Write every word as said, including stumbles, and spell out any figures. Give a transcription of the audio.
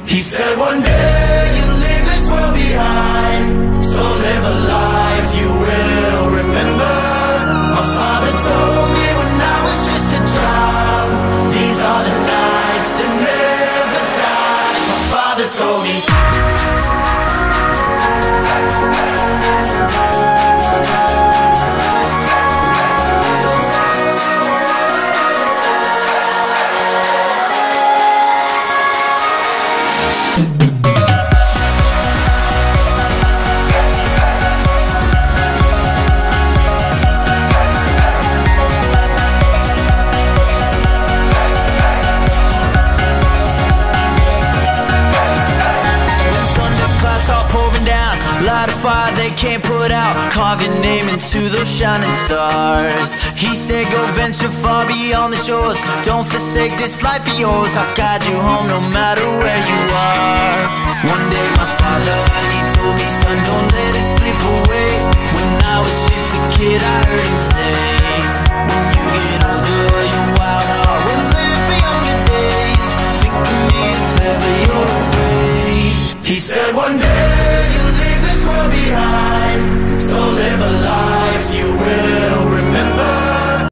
He said one day you'll leave this world behind, so live a life you will remember. My father told me when I was just a child, these are the nights that never die. My father told me. Light a fire they can't put out, carve your name into those shining stars. He said go venture far beyond the shores, don't forsake this life of yours. I'll guide you home no matter where you are. One day my father, he told me, son, don't let it slip away. When I was just a kid I heard him say, when you get older your wild heart will live for younger days. Think of me if ever you're afraid. He said one day you'll leave this world behind, so live a life